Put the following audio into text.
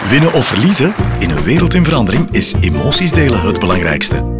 Winnen of verliezen? In een wereld in verandering is emoties delen het belangrijkste.